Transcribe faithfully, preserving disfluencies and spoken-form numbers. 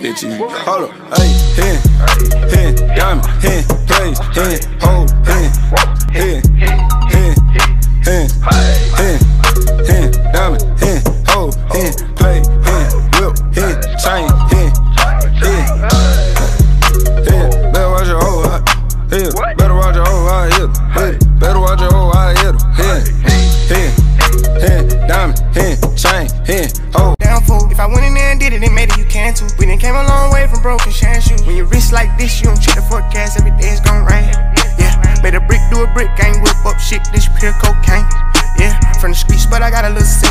bitch. Hold up, hey, hen, hen, diamond, hen, plays, hen, hold, hen, hen, hen, hen, hen, hen, diamond, hen, hold, hen, play, hen, whip, hen, chain, hen, hen, hen. Better watch your hoe, I hit her. Better watch your hoe, I hit her. Better watch your hoe, I hit her. Hen, hen, hen, diamond, hen, chain, hen, hold. If I went in there and did it, then maybe you can too. We done came a long way from broken shine shoes. When your wrist like this, you don't check the forecast, every day it's gon' rain. Yeah, made a brick do a brick, ain't whip up shit, this pure cocaine. Yeah, from the streets, but I got a little